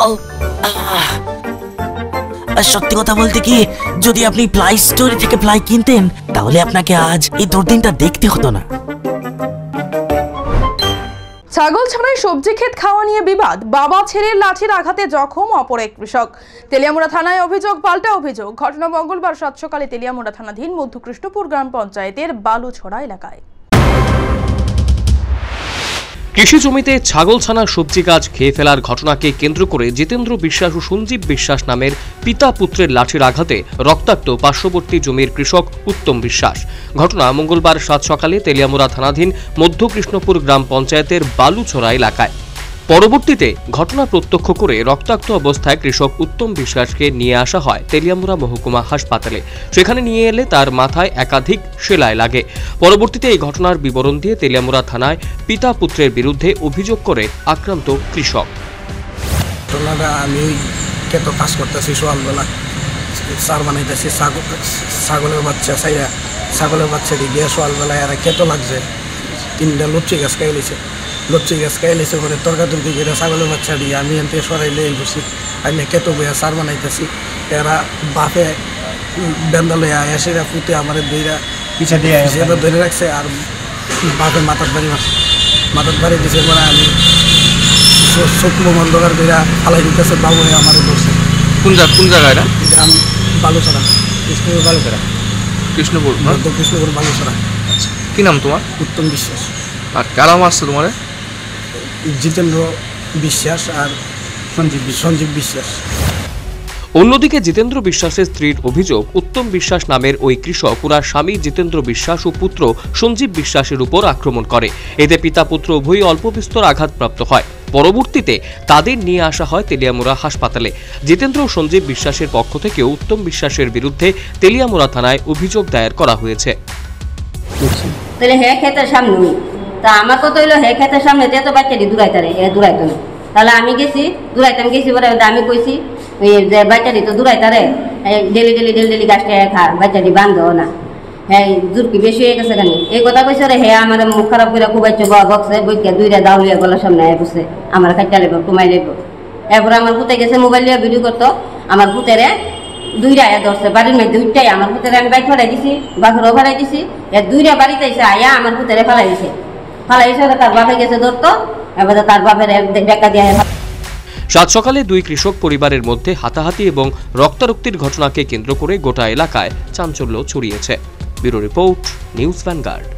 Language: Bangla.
সত্যি কথা বলতে কি, যদি আপনি প্লাই স্টোরি থেকে প্লাই কিনতেন তাহলে আপনাকে আজ এই দুর্দিনটা দেখতে হতো না। ছাগলছানায় সবজি ক্ষেত খাওয়া নিয়ে বিবাদ, বাবা ছেলের লাঠির আঘাতে জখম অপর এক কৃষক। তেলিয়ামুড়া থানায় অভিযোগ পাল্টা অভিযোগ। ঘটনা মঙ্গলবার সাত সকালে তেলিয়ামুড়া থানাধীন মধ্যকৃষ্ণপুর গ্রাম পঞ্চায়েতের বালুছড়া এলাকায়। কৃষি জমিতে ছাগলছানা সবজি গাছ খেয়ে ফেলার ঘটনাকে কেন্দ্র করে জিতেন্দ্র বিশ্বাস ও সঞ্জীব বিশ্বাস নামের পিতা পুত্রের লাঠির আঘাতে রক্তাক্ত পার্শ্ববর্তী জমির কৃষক উত্তম বিশ্বাস। ঘটনা মঙ্গলবার সাত সকালে তেলিয়ামুড়া থানাধীন মধ্যকৃষ্ণপুর গ্রাম পঞ্চায়েতের বালুছড়া এলাকায়। পরবর্তীতে ঘটনা প্রত্যক্ষ করে রক্তাক্ত অবস্থায় কৃষক উত্তম বিশ্বাসকে নিয়ে আসা হয় তেলিয়ামুড়া মহকুমা হাসপাতালে। সেখানে নিয়ে এলে তার মাথায় একাধিক সেলাই লাগে। পরবর্তীতে এই ঘটনার বিবরণ দিয়ে তেলিয়ামুড়া থানায় পিতা পুত্রের বিরুদ্ধে অভিযোগ করে আক্রান্ত কৃষক। আমি কেতো কাজ করতেছি, সকালবেলা সার বানাইতেছি, ছাগলের বাচ্চা দিয়ে সকালবেলায় আর কেতো লাগছে, 3টা লুচি গাছ খাইলেছে করে তর্কাতর্কি করে ছাগলের বাচ্চা দিয়ে আমি এনতে সরাইলে বসি। আমি কেতো বইয়া সার বানাইতেছি, এরা বাপে বেন্দা লইয়া এসে ফুটে আমার পিছিয়ে দিয়ে ধরে রাখছে আর বাপে মাথার বাড়ি দিছে। পরে আমি চোখ অন্ধকার করে ফালাই দিতেছে, বাবু হয়ে আমার ধরছে। কোন জায়গায় এটা? গ্রাম বালুছড়া, কৃষ্ণপুর বালুছড়া। কি নাম তোমার? উত্তম বিশ্বাস। আর কারাম আসছে তোমার? জিতেন্দ্র বিশ্বাস আর সঞ্জীব বিশ্বাস। অন্যদিকে জিতেন্দ্র বিশ্বাসের স্ত্রীর অভিযোগ, উত্তম বিশ্বাস নামের ওই কৃষক ওনার স্বামী জিতেন্দ্র বিশ্বাস ও পুত্র সঞ্জীব বিশ্বাসের উপর আক্রমণ করে। এতে পিতা পুত্র উভয়ই অল্প বিস্তর আঘাতপ্রাপ্ত হয়। পরবর্তীতে তাদের নিয়ে আসা হয় তেলিয়ামুড়া হাসপাতালে। জিতেন্দ্র ও সঞ্জীব বিশ্বাসের পক্ষ থেকে উত্তম বিশ্বাসের বিরুদ্ধে তেলিয়ামুড়া থানায় অভিযোগ দায়ের করা হয়েছে। তা আমার কথা হইলো হে ক্ষেতের সামনে তো বাচ্চাটি দূরাইতো না। তাহলে আমি গেছি পরে আমি কইছি যে বাচ্চাটি তো দূরাইতারে, ডেলি গাছটা খা, বাচ্চাটি বান্ধব না, হ্যাঁ জোরকি বেশি হয়ে গেছে কেন এই কথা কইছে রে। হ্যাঁ আমার মুখ খারাপ করে খুব বকছে, বইকে 2টা দাউলিয়া গলার সামনে বসে আমার খাইটা লেব কমাই লেব। এরপরে আমার পুতে গেছে মোবাইল দিয়ে ভিডিও করতো, আমার পুতেরে 2টা ধরছে বাড়ির মধ্যে 2টাই। আমার পুতেরে আমি বাইক ফেলাই দিছি, বাঘরও ফেলাই দিছি, 2টা বাড়িতে এসে আয়া আমার পুতেরে ফেলাই দিছে। তার বাপে গেছে ধরতো, এবার তার বাপের দেখা দিয়ে। সাত সকালে দুই কৃষক পরিবারের মধ্যে হাতাহাতি এবং রক্তারক্তির ঘটনাকে কেন্দ্র করে গোটা এলাকায় চাঞ্চল্য ছড়িয়েছে। Bureau report, news vanguard.